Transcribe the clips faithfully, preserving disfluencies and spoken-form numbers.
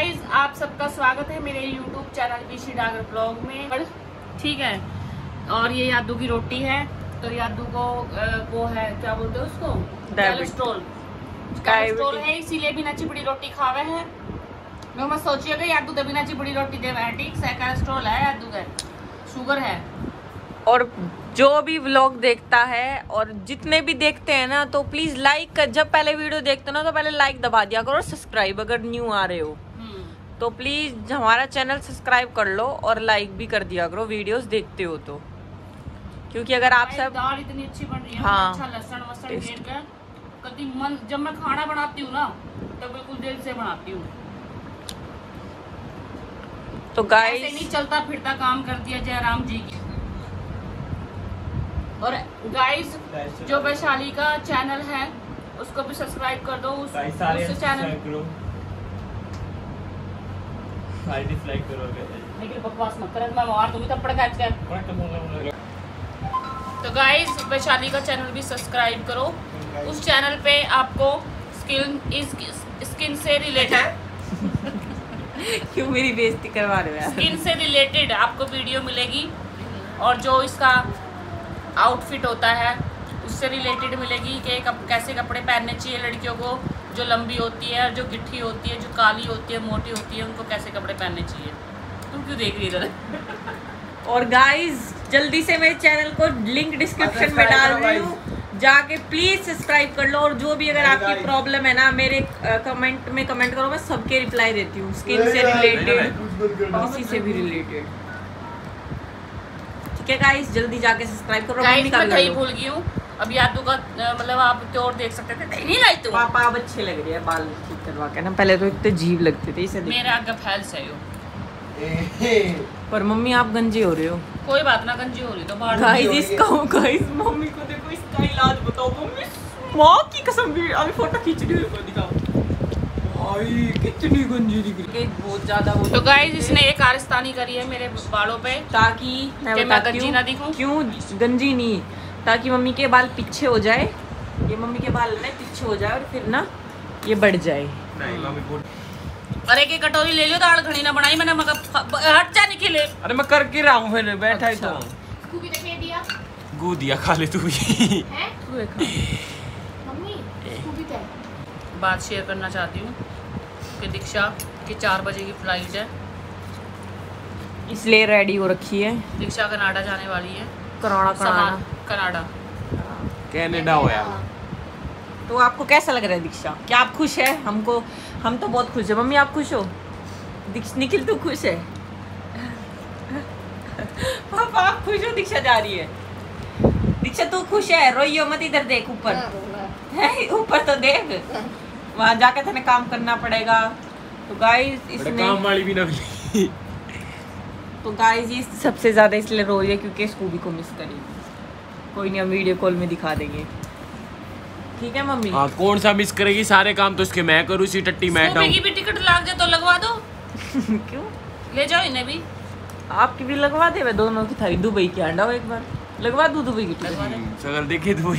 Guys आप सबका स्वागत है मेरे यूट्यूब चैनल विशी डागर ब्लॉग में। ठीक है, और ये यादू की रोटी है। तो यादू को वो है, क्या बोलते हैं उसको, कोलेस्ट्रॉल कोलेस्ट्रॉल है, इसीलिए बिना चिपड़ी रोटी खावे है। मैं मैं सोचिएगा यादू तो बिना चिपड़ी रोटी दे है, ठीक है, कोलेस्ट्रॉल है यादू का, शुगर है। और जो भी व्लॉग देखता है और जितने भी देखते हैं ना, तो प्लीज लाइक, जब पहले वीडियो देखते हो ना तो पहले लाइक दबा दिया करो और सब्सक्राइब अगर न्यू आ रहे हो तो प्लीज हमारा चैनल सब्सक्राइब कर लो और लाइक भी कर दिया करो वीडियोस देखते हो तो, क्योंकि अगर आप सब दाल इतनी अच्छी बन रही है, हाँ, अच्छा लहसुन वसन घेर कर कभी मन, जब मैं खाना बनाती हूँ ना तो बिल्कुल दिल से बनाती हूँ। तो गाइस नहीं चलता फिरता काम कर दिया जयराम जी की। और गाइस जो वैशाली का चैनल है उसको भी सब्सक्राइब कर दो, उस, उस चैनल डिसलाइक करोगे। लेकिन बकवास मत कर, मैं मार दूंगी थप्पड़ खींच के। तो गाइस वैशाली का चैनल भी सब्सक्राइब करो। उस चैनल पे आपको स्किन इस स्किन से रिलेटेड क्यों मेरी बेइज्जती करवा रहे हो? स्किन से रिलेटेड आपको वीडियो मिलेगी, और जो इसका आउटफिट होता है उससे रिलेटेड मिलेगी कि कप, कैसे कपड़े पहनने चाहिए लड़कियों को, जो लंबी होती है, जो गिट्ठी होती है, जो काली होती है, मोटी होती है, उनको कैसे कपड़े पहनने चाहिए। तुम क्यों देख रही है इधर? और गाइस जल्दी से मेरे चैनल को लिंक डिस्क्रिप्शन में डाल रही हूँ, जाके प्लीज सब्सक्राइब कर लो। और जो भी अगर आपकी प्रॉब्लम है ना, मेरे कमेंट में कमेंट करो, मैं सबके रिप्लाई देती हूँ, स्किन से रिलेटेड, किसी से भी रिलेटेड। ठीक है गाइस, जल्दी जाके सब्सक्राइब करो। गाइस मैं दही भूल गई हूँ, अब यादू का मतलब आप तो और देख सकते थे, दही नहीं लाई तुम। पापा अब अच्छे लग रहे हैं बाल ठीक करवा के ना, पहले तो इतने अजीब लगते थे इसे। मेरे आगे फैल से हो पर मम्मी आप गंजे हो रहे हो। कोई बात ना, गंजी हो रही तो बाहर। गाइस इसका गाइस मम्मी को देखो, इसका इलाज बताओ मम्मी, माँ की कसम भी। अभी फोटो खींच रही हूँ, दिखाओ भाई कितनी गंजी दिख रही है, बहुत ज्यादा। तो गाइस इसने एक कारस्तानी करी है मेरे बालों पे, ताकि मैं गंजी ना दिखूं। क्यों गंजी नहीं, ताकि मम्मी के बाल पीछे हो जाए, ये मम्मी के बाल ना पीछे हो जाए और फिर ना ये बढ़ जाए। नहीं मम्मी, अरे एक कटोरी ले लो, दाल घनी ना बनाई मैंने, मगर हट जा निकले। अरे मैं कर के रहा हूँ, फिर बैठा ही तो खूबी दे दिया, गू दिया, खा ले तू भी। हैं मम्मी खूबी दे। बात शेयर करना चाहती हूँ कि दीक्षा की चार बजे की फ्लाइट है, इसलिए रेडी हो रखी है। दीक्षा कनाडा जाने वाली है। कनाडा कनाडा कनाडा कनाडा हो यार। तो आपको कैसा लग रहा है दीक्षा? क्या आप खुश है? हमको हम तो बहुत खुश है। मम्मी आप खुश हो? निखिल तू खुश है? पापा आप खुश हो? दीक्षा जा रही है। दीक्षा तू खुश है? रोइयो मत, इधर देख ऊपर है, ऊपर तो देख, वहां जाके तेने काम करना पड़ेगा। तो गाइस इसने काम वाली भी ना मिली। तो गाइस ये सबसे ज्यादा इसलिए रो रही है क्योंकि स्कूबी को मिस करी। कोई नहीं, हम वीडियो कॉल में दिखा देंगे, ठीक है मम्मी? हाँ, कौन सा मिस करेगी? सारे काम तो इसके मैं करूँ, सी टट्टी मैं स्कूबी की भी टिकट लग जाए तो लगवा दो। क्यों? ले जाओ इन्हें भी। आपकी भी लगवा दे, मैं दोनों की थारी दुबई की आंडा हो, एक बार लगवा दूं दुबई की टिकट। सगल देखे तो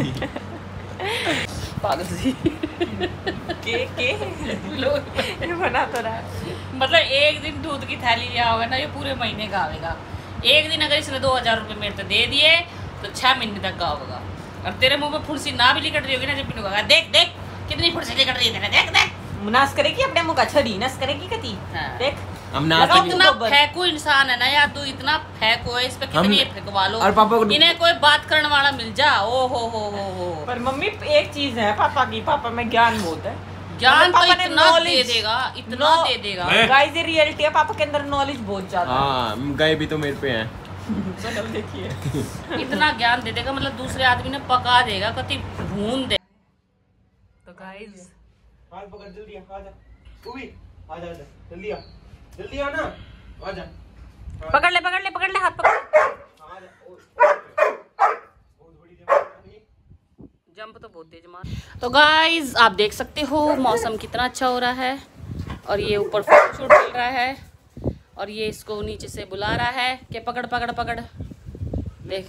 पागल सी के के ये बना तो रहा है। मतलब एक दिन दूध की थैली लिया होगा ना, ये पूरे महीने का आवेगा। एक दिन अगर इसने दो हजार रुपये मेरे तो दे दिए तो छह महीने तक का होगा। और तेरे मुंह में फुर्सी ना भी लिकट रही होगी ना, जब भी होगा, देख देख कितनी फुर्सी लिकट रही है, देख देख। नाश करेगी अपने मुंह का, छड़ी नस करेगी कती। हाँ। देख हम नाच इतना फेंकू इंसान है ना यार, तू इतना फेंको है, इस पे कितनी फेंकवा लो। और पापा को इन्हें कोई बात करने वाला मिल जा। ओ हो हो हो हो। पर मम्मी एक चीज है पापा की, पापा में ज्ञान बहुत है। ज्ञान तो पापा ने इतना दे knowledge- देगा, इतना नो- दे देगा। गाइस ये रियलिटी है, पापा के अंदर नॉलेज बहुत ज्यादा है। हाँ, गए भी तो मेरे पे हैं। चल देखिए इतना ज्ञान दे देगा, मतलब दूसरे आदमी ने पका देगा, कति भून दे। तो गाइस हाथ पकड़, जल्दी आ जा, तू भी आ जा, जल्दी आ, जल्दी आ ना, आ जा, पकड़ ले पकड़ ले पकड़ ले, हाथ पकड़, आ जा। बहुत बड़ी जंप तो बहुत तेज मार। तो गाइस आप देख सकते हो मौसम कितना अच्छा हो रहा है, और ये ऊपर फोटोशूट चल रहा है, और ये इसको नीचे से बुला रहा है कि पकड़ पकड़ पकड़, देख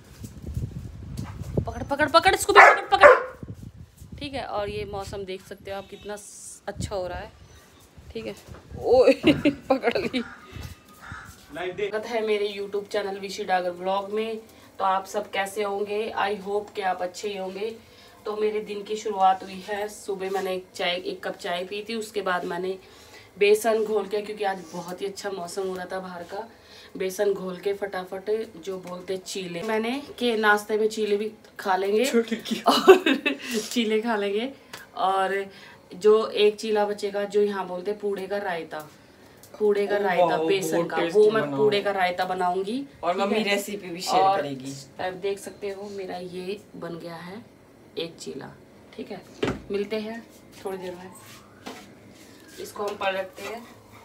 पकड़ पकड़ पकड़, इसको भी पकड़ पकड़, ठीक है। और ये मौसम देख सकते हो आप कितना अच्छा हो रहा है। ठीक है। ओए पकड़ ली। स्वागत है मेरे यूट्यूब चैनल विशी डागर ब्लॉग में। तो आप सब कैसे होंगे? आई होप कि आप अच्छे ही होंगे। तो मेरे दिन की शुरुआत हुई है, सुबह मैंने एक चाय एक कप चाय पी थी, उसके बाद मैंने बेसन घोल के, क्योंकि आज बहुत ही अच्छा मौसम हो रहा था बाहर का, बेसन घोल के फटाफट जो बोलते चीले मैंने के नाश्ते में चीले भी खा लेंगे और चीले खा लेंगे। और जो एक चीला बचेगा जो यहाँ बोलते पूड़े का रायता, पूड़े का रायता बेसन का, वो मैं पूड़े का रायता बनाऊंगी और मम्मी रेसिपी भी शेयर करेगी। अब देख सकते हो मेरा ये बन गया है एक चीला। ठीक है, मिलते हैं थोड़ी देर में। इसको हम पलटते हैं,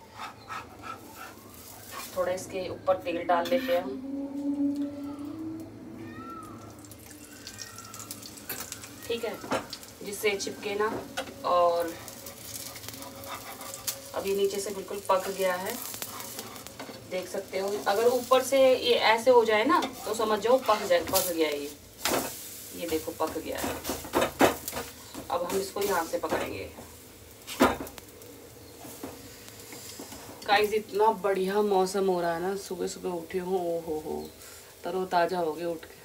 थोड़ा इसके ऊपर तेल डाल लेते हैं हम। ठीक है, जिससे चिपके ना। और अभी नीचे से बिल्कुल पक गया है, देख सकते हो। अगर ऊपर से ये ऐसे हो जाए ना तो समझ जाओ पक जाए, पक गया है ये ये देखो पक गया है। अब हम इसको यहाँ से पकड़ेंगे। गाइस इतना बढ़िया मौसम हो रहा है ना, सुबह सुबह उठे हो ओ हो हो तरोताजा हो गए उठ के।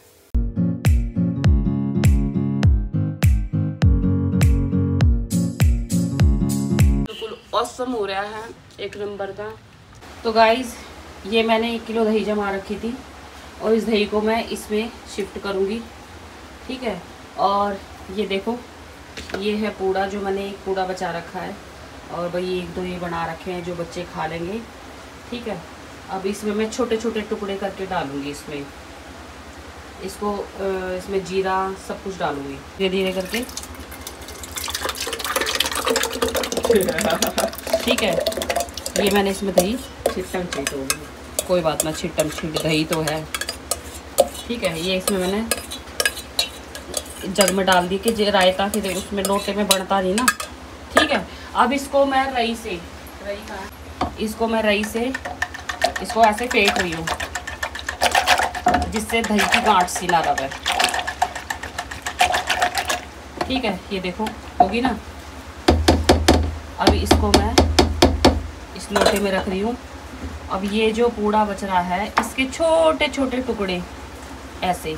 बिल्कुल ऑसम हो रहा है, एक नंबर का। तो गाइस ये मैंने एक किलो दही जमा रखी थी और इस दही को मैं इसमें शिफ्ट करूँगी। ठीक है, और ये देखो ये है पूड़ा, जो मैंने एक पूड़ा बचा रखा है, और भाई एक दो ये बना रखे हैं जो बच्चे खा लेंगे। ठीक है, अब इसमें मैं छोटे छोटे टुकड़े करके डालूंगी इसमें, इसको इसमें जीरा सब कुछ डालूंगी धीरे धीरे करके। ठीक है, ये मैंने इसमें दही छिट्टम छीट होगी, कोई बात ना, छिट्टम छीट दही तो है। ठीक है, ये इसमें मैंने जग में डाल दी कि रायता फिर उसमें लोटे में बढ़ता नहीं ना। ठीक है, अब इसको मैं रई से रई का इसको मैं रई से इसको ऐसे फेंट रही हूँ, जिससे दही की गांठ सी ना रहे। ठीक है, ये देखो होगी ना। अब इसको मैं इस लोटे में रख रही हूँ। अब ये जो पूड़ा बच रहा है इसके छोटे छोटे टुकड़े ऐसे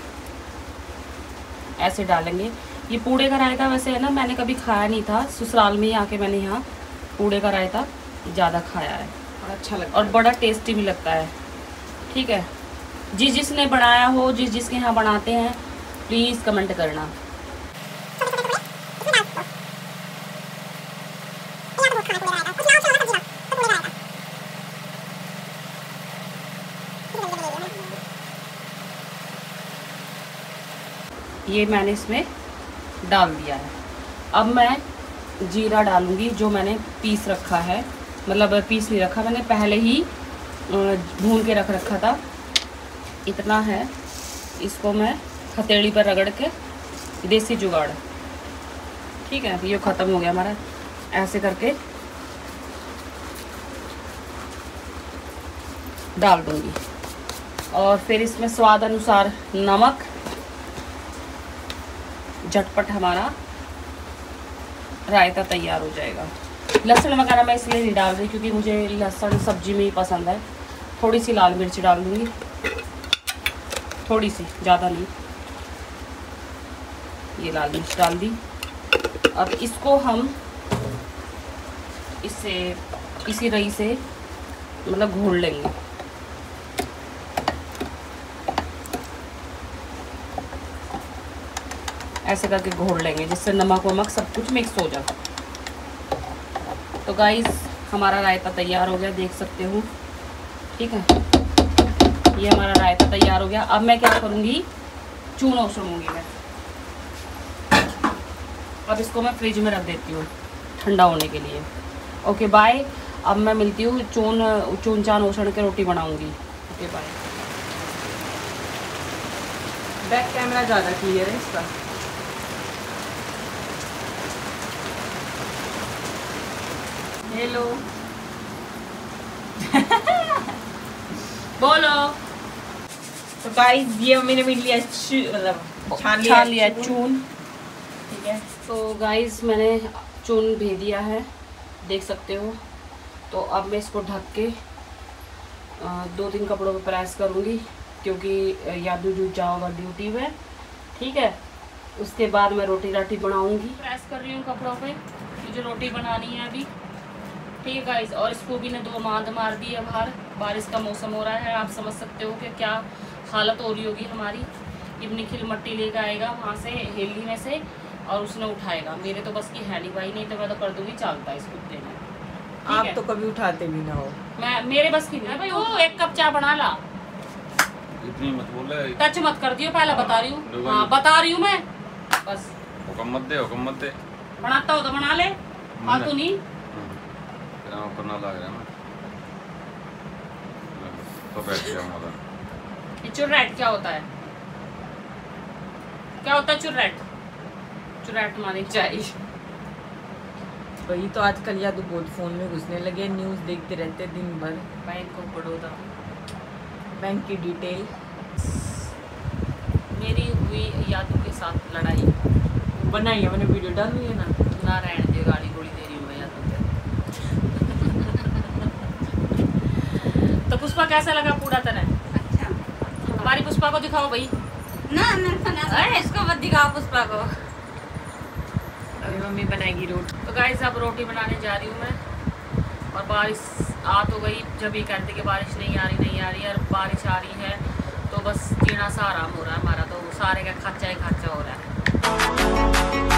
ऐसे डालेंगे। ये पूड़े का रायता वैसे है ना, मैंने कभी खाया नहीं था, ससुराल में ही आके मैंने यहाँ पूड़े का रायता ज़्यादा खाया है, अच्छा लगता और बड़ा टेस्टी भी लगता है। ठीक है, जिस जिसने बनाया हो, जिस जिसके यहाँ बनाते हैं, प्लीज़ कमेंट करना। ये मैंने इसमें डाल दिया है। अब मैं जीरा डालूंगी जो मैंने पीस रखा है, मतलब पीस नहीं रखा, मैंने पहले ही भून के रख रखा था। इतना है, इसको मैं हथेली पर रगड़ के, देसी जुगाड़। ठीक है, ये ख़त्म हो गया हमारा। ऐसे करके डाल दूंगी और फिर इसमें स्वाद अनुसार नमक। झटपट हमारा रायता तैयार हो जाएगा। लहसुन वगैरह मैं इसलिए नहीं डाल रही क्योंकि मुझे लहसुन सब्जी में ही पसंद है। थोड़ी सी लाल मिर्च डाल दूँगी, थोड़ी सी, ज़्यादा नहीं। ये लाल मिर्च डाल दी। अब इसको हम इससे इसी रई से मतलब घोल लेंगे। ऐसे करके घोल लेंगे जिससे नमक वमक सब कुछ मिक्स हो जाए। तो गाइस हमारा रायता तैयार हो गया, देख सकते हो। ठीक है, ये हमारा रायता तैयार हो गया। अब मैं क्या करूँगी, चून ओसड़ूंगी मैं। अब इसको मैं फ्रिज में रख देती हूँ ठंडा होने के लिए। Okay bye. अब मैं मिलती हूँ, चून चून चान ओसड़ के रोटी बनाऊँगी। Okay bye. बैक कैमरा ज़्यादा क्लियर है इसका। हेलो बोलो। तो गाइस ये मैंने मिल लिया, मतलब छान छान लिया चून। ठीक है, तो गाइस मैंने चून भेज दिया है, देख सकते हो। तो अब मैं इसको ढक के दो तीन कपड़ों पे प्रेस करूँगी, क्योंकि यादू जुट जाओगा ड्यूटी में। ठीक है, उसके बाद मैं रोटी राटी बनाऊँगी। प्रेस कर रही हूँ कपड़ों पे, मुझे रोटी बनानी है अभी। ठीक है गाइस, और इसको भी ने दो मांद मार दी है बाहर। बारिश का मौसम हो रहा है, आप समझ सकते हो कि क्या हालत हो रही होगी हमारी। अब निखिल मट्टी लेकर आएगा वहाँ से हेली में से और उसने उठाएगा। मेरे तो बस की है नहीं भाई, नहीं तो मैं तो कर दूँगी चालता इस कुत्ते में। आप तो कभी उठाते भी ना हो। मैं मेरे बस की नहीं भाई। वो एक कप चाय बना ला, इतनी मत बोले, टच मत कर दियो, पहले बता रही हूँ। हाँ बता रही हूँ मैं, बस हुक्म मत दे, हुक्म मत दे। बनाता हो तो बना ले, और तू नहीं करना लग रहा है ना तो बैठ गया मजा। ये चुर्रैट क्या होता है? क्या होता है चुर्रैट? चुर्रैट माने चाहिए वही तो आजकल यादू बहुत फोन में घुसने लगे, न्यूज देखते रहते दिन भर। बैंक को बड़ौदा बैंक की डिटेल। मेरी हुई यादू के साथ लड़ाई बनाई है मैंने, वीडियो डाली है ना। नारायण जी गाड़ी गोली दे रही हूँ मैं यादू के। तो पुष्पा कैसा लगा पूरा तरह? अच्छा, हमारी पुष्पा को दिखाओ भाई। ना ना अरे इसको मत दिखाओ पुष्पा को। अभी मम्मी बनाएगी रोटी। तो गाइस अब रोटी बनाने जा रही हूँ मैं, और बारिश आ तो गई। जब ये कहते कि बारिश नहीं आ रही नहीं आ रही है, और बारिश आ रही है तो बस जीना सा आराम हो रहा है हमारा। तो सारे का खर्चा ही खर्चा हो रहा है।